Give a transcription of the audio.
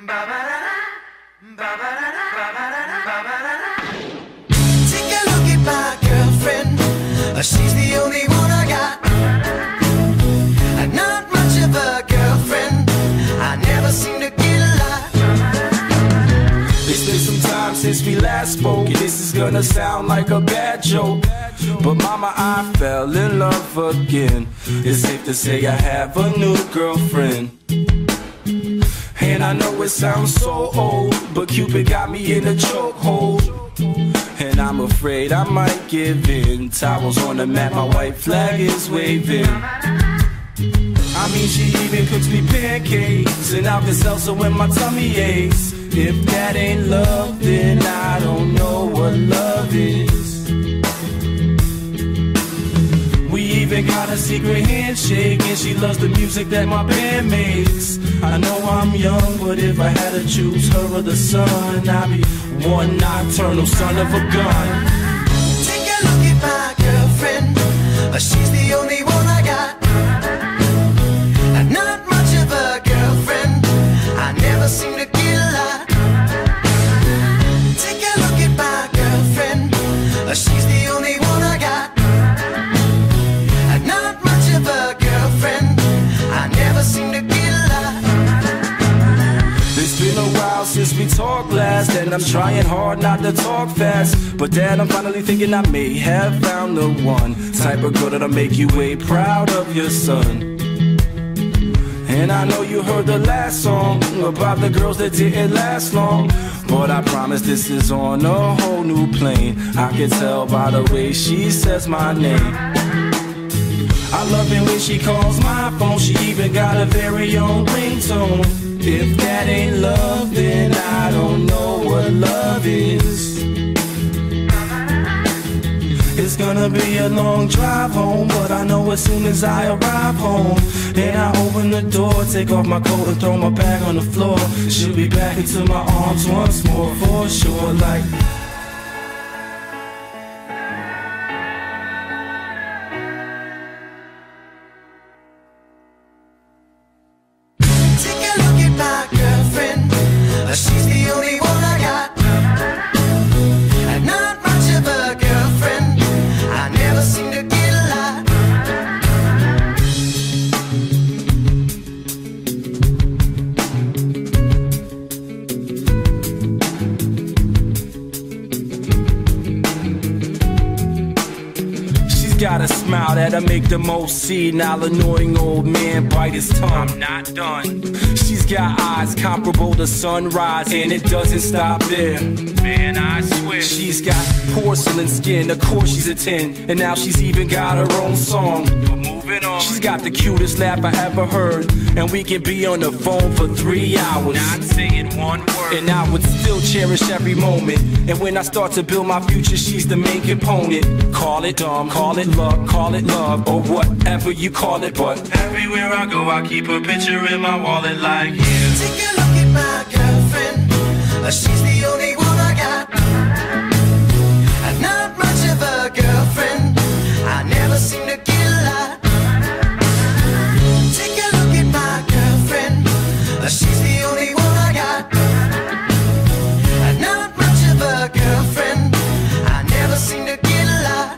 Take a look at my girlfriend. She's the only one I got. Not much of a girlfriend. I never seem to get a lot. It's been some time since we last spoke. This is gonna sound like a bad joke, but mama, I fell in love again. It's safe to say I have a new girlfriend. And I know it sounds so old, but Cupid got me in a chokehold. And I'm afraid I might give in. Towels on the mat, my white flag is waving. I mean, she even cooks me pancakes and Alka-Seltzer when my tummy aches. If that ain't love, then I don't know what love is. We even got a secret handshake, and she loves the music that my band makes. I know I'm young, but if I had to choose her or the sun, I'd be one nocturnal son of a gun. Take a look at my girlfriend. She's the only one I got. Not much of a girlfriend. I never seem to get a lot. Take a look at my girlfriend. She's the only one I got. Not much of a girlfriend. I never seem to get a lot. It's been a while since we talked last, and I'm trying hard not to talk fast. But Dad, I'm finally thinking I may have found the one type of girl that'll make you way proud of your son. And I know you heard the last song about the girls that didn't last long, but I promise this is on a whole new plane. I can tell by the way she says my name. I love it when she calls my phone. She even got a very own ringtone. If that ain't love, then I don't know what love is. It's gonna be a long drive home, but I know as soon as I arrive home, and I open the door, take off my coat and throw my bag on the floor, she'll be back into my arms once more, for sure, like. Take a look at my girlfriend. She's the only one I got. Not much of a girlfriend. I never seem to get a lot. She's got a smile that'll make the most senile annoying old man bite his tongue. I'm not done. She's got eyes comparable to sunrise, and it doesn't stop there. Man, I swear. She's got porcelain skin, of course she's a 10, and now she's even got her own song. But moving on. She's got the cutest laugh I ever heard, and we can be on the phone for 3 hours. Not saying one word. And I would still cherish every moment. And when I start to build my future, she's the main component. Call it dumb, call it luck, call it love, or whatever you call it, but everywhere I go, I keep a picture in my wallet like you. Take a look at my girlfriend. She's the only one I got. Not much of a girlfriend. I never seem to get a lot. Take a look at my girlfriend. She's the only one I got. Not much of a girlfriend. I never seem to get a lot.